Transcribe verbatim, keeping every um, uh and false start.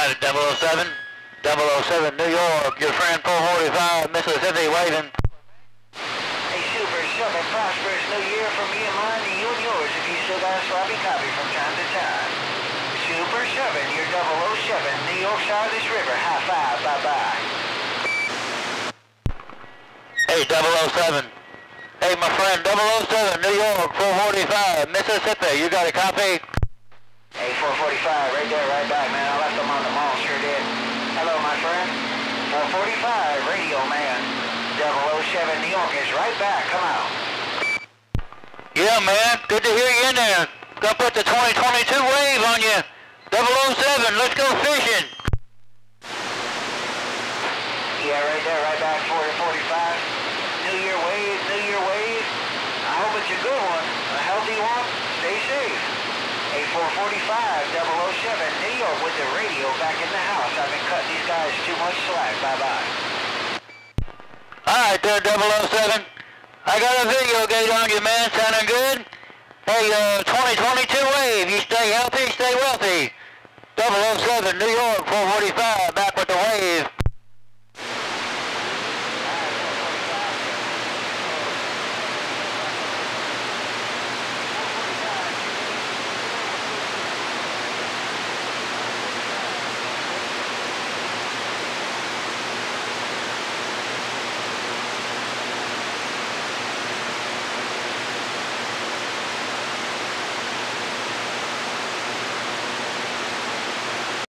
Got it, double oh seven. double oh seven, New York. Your friend four forty-five, Mississippi, waving. Hey, Super seven, prosperous New Year from me and mine to you and yours if you still got a sloppy copy from time to time. Super seven, your double oh seven, New York side of this river. High five, bye-bye. Hey, double oh seven. Hey, my friend, double oh seven, New York, four forty-five, Mississippi. You got a copy? Hey, four forty-five, right there, right back, man. I left them on the mall, sure did. Hello, my friend. four forty-five, radio man. double oh seven, New York is right back. Come out. Yeah, man. Good to hear you in there. Gonna put the twenty twenty-two wave on you. double oh seven, let's go fishing. Yeah, right there, right back, four forty-five. New Year wave, New Year wave. I hope it's a good one, a healthy one. Stay safe. Hey, four forty-five, double oh seven, New York with the radio back in the house. I've been cutting these guys too much slack. Bye-bye. All right there, double oh seven. I got a video gate on you, man. Sounding good? Hey, uh, twenty twenty-two wave. You stay healthy, stay wealthy. double oh seven, New York, four forty-five.